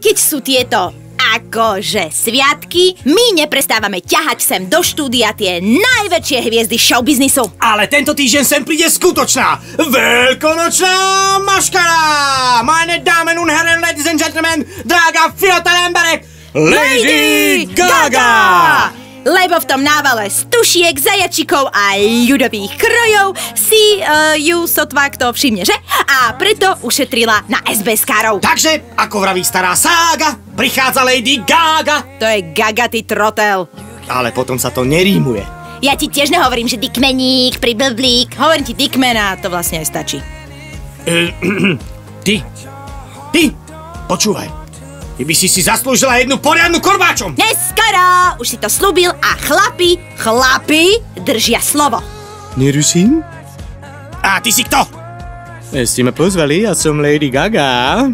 keď sú tieto akože sviatky, my neprestávame ťahať sem do štúdia tie najväčšie hviezdy showbiznisu. Ale tento týždeň sem príde skutočná veľkonočná maškara! Meine Damen und Herren, ladies and gentlemen, drága Fiota Lemberek, Lady Gaga! Lebo v tom návale z tušiek, zajačikov a ľudových krojov si ju sotva kto všimne, že? A preto ušetrila na SBS-károv. Takže, ako vraví stará sága, prichádza Lady Gaga. To je Gaga, ty trotel. Ale potom sa to nerímuje. Ja ti tiež nehovorím, že dikmeník, priblblík. Hovorím ti dikmen a to vlastne aj stačí. Ty, počúvaj. Ty by si zaslúžila jednu poriadnu korbáčom. Neskoro, už si to slúbil a chlapi držia slovo. Neruším? A ty si kto? Ste ma pozvali, ja som Lady Gaga.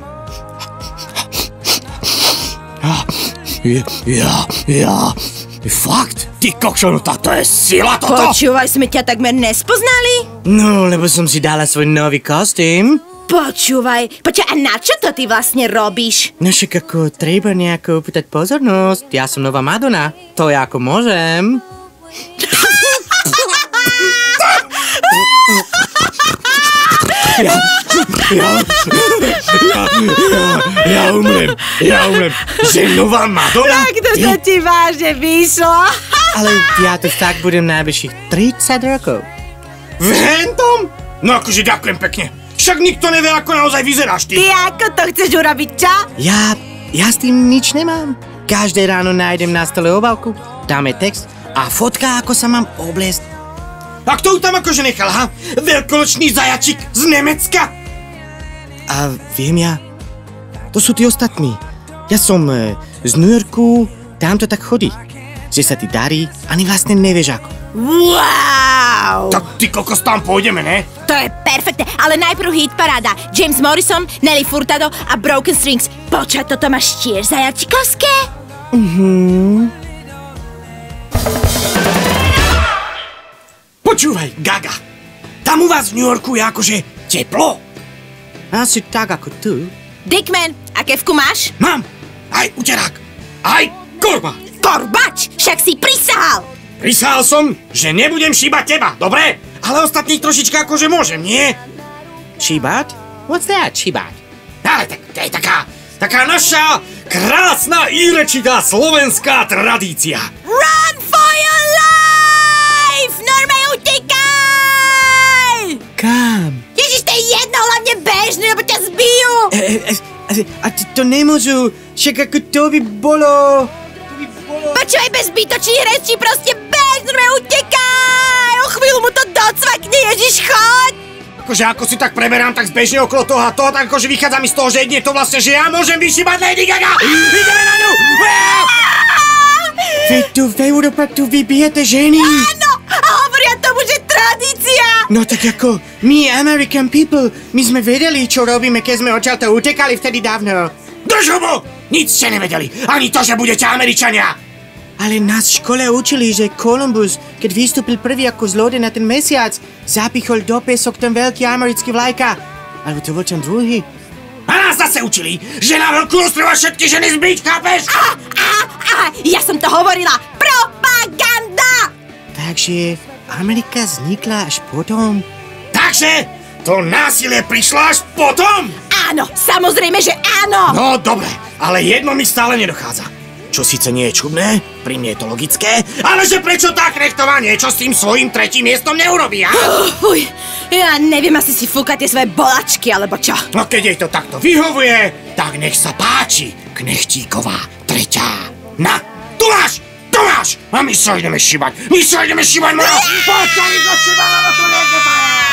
Ja. Fakt? Ty kokšo, no to je sila toto. Počúvaj, sme ťa takmer nespoznali? No, lebo som si dala svoj nový kostým. Počúvaj, a na čo to ty vlastne robíš? No však ako treba nejako upýtať pozornosť. Ja som nová Madonna. To ja ako môžem. Ja umrem. Že nová Madonna? Tak to ti vážne vyšlo. Ale ja to tak budem najbližších 30 rokov. V hentom? No akože ďakujem pekne. Však nikto nevie, ako naozaj vyzeráš ty. Ty ako to chceš urobiť, čo? Ja s tým nič nemám. Každé ráno nájdem na stole obálku, dáme text a fotka, ako sa mám obliecť. A kto ju tam akože nechal, ha? Veľkonočný zajačik z Nemecka? A viem ja, to sú tí ostatní. Ja som z New Yorku, tam to tak chodí. Že sa ti darí, ani vlastne nevieš ako. Wow! Tak ty kokos, tam pôjdeme, ne? To je perfektné, ale najprv hit paráda. James Morrison, Nelly Furtado a Broken Strings. Počkaj, toto máš tiež zajačikovské? Počúvaj, Gaga, tam u vás v New Yorku je akože teplo. Asi tak ako tu. Dickman, a kevku máš? Mám aj uterák, aj korba. Korbač, však si prisahal. Prisahal som, že nebudem šíbať teba, dobre? Ale ostatných trošička akože môžem, nie? Šíbať? What's that, šíbať? Ale tak to je taká naša krásna írečitá slovenská tradícia. Run for your life! Norme, utekaj! Kam? Ježiš, to je jedno, hlavne bežný, lebo ťa zbijú. A to nemôžu, však ako to by bolo... Počúvaj, bez zbytočných rečí, proste bež, norme, utekaj! O chvíľu mu to docvakne, Ježiš, choď! Akože ako si tak preberám, tak zbežne okolo toho a toho, tak akože vychádza mi z toho, že jedine to vlastne, že ja môžem vyšíbať Lady Gaga! Ideme na ňu! Veď tu v Európe tu vybijete ženy! Áno! A hovoria tomu, že tradícia! No tak ako, my American people, my sme vedeli, čo robíme, keď sme odtiaľto utekali vtedy dávno. Drž hubu! Nic ste nevedeli, ani to, že budete Američania! Ale nás v škole učili, že Columbus, keď vystúpil prvý ako z lode na ten mesiac, zapichol do pésok ten veľký americký vlajka. Alebo to bol ten druhý. A nás zase učili, že na veľkú ostrova všetky ženy zbiť, chápeš? Ja som to hovorila! Propaganda! Takže Amerika vznikla až potom? Takže to násilie prišlo až potom? Áno, samozrejme, že áno! No dobre, ale jedno mi stále nedochádza. Čo síce nie je čudné, pri mne je to logické, ale že prečo tá Knechtová niečo s tým svojím tretím miestom neurobí, a? Fuj, ja neviem, asi si fúka tie svoje bolačky, alebo čo? No keď jej to takto vyhovuje, tak nech sa páči, Knechtíková treťá. Na, tu máš! A my sa ideme šibať, moja! Poď sa mi to šibať, lebo to niekde.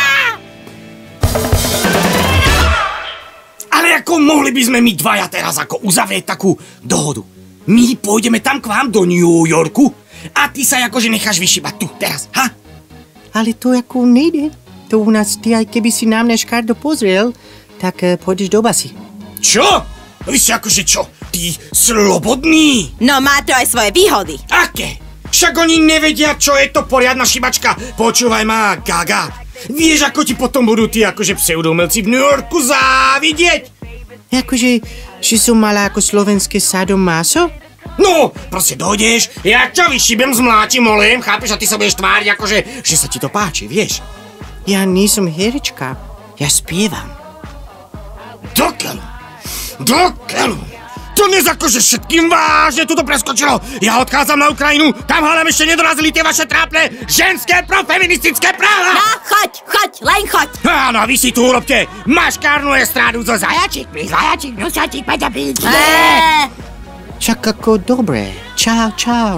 Ale ako mohli by sme my dvaja teraz ako uzavrieť takú dohodu? My pôjdeme tam k vám do New Yorku a ty sa akože necháš vyšibať tu, teraz, ha? Ale to ako nejde. To u nás ty, aj keby si nám škardo pozrel, tak pôjdeš do basy. Čo? Vy si akože čo? Ty slobodný? No má to aj svoje výhody. Aké? Však oni nevedia, čo je to poriadna šibačka. Počúvaj ma, Gaga. Vieš, ako ti potom budú tí akože pseudomelci v New Yorku závidieť? Akože, že som mala ako slovenské sadomaso? No, proste dojdeš, ja ťa vyšibem, zmláčim, oliem, chápeš, a ty sa budeš tváriť akože, že sa ti to páči, vieš? Ja nie som herečka, ja spievam. Do keľu. To dnes akože všetkým vážne tuto preskočilo. Ja odchádzam na Ukrajinu, tam hádam ešte nedorazili tie vaše trápne ženské profeministické práva. No, choď, len choď. Áno, vy si tu urobte maškárnu estrádu so zajačíkmi, nusačík, Peťa Píč. Však ako dobre. Čau.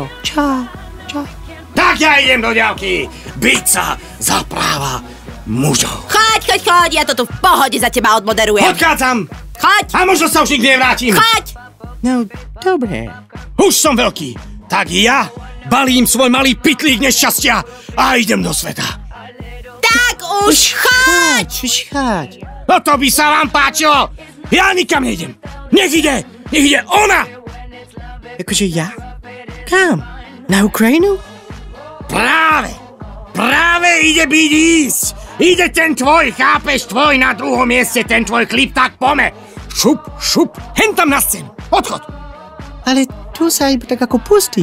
Tak ja idem do ďalky, byť sa za práva mužov. Choď, ja to tu v pohode za teba odmoderujem. Odchádzam Choď, a možno sa už nikdy nevrátim. choď. No, dobre. Už som veľký, tak ja balím svoj malý pitlík nešťastia a idem do sveta. Tak už choď. Choď. No to by sa vám páčilo. Ja nikam nejdem. Nech ide ona. Akože ja? Kam? Na Ukrajinu? Práve ide byť ísť. Ide ten tvoj, chápeš, tvoj na druhom mieste, ten tvoj klip, tak pome. Šup, hen tam na scénu. Odchod. Ale tu sa iba tak ako pustí.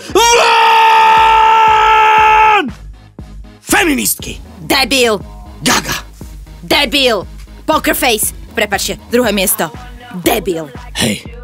Von! Feministky. Debil. Gaga. Debil. Poker face. Prepáčte, druhé miesto. Debil. Hej,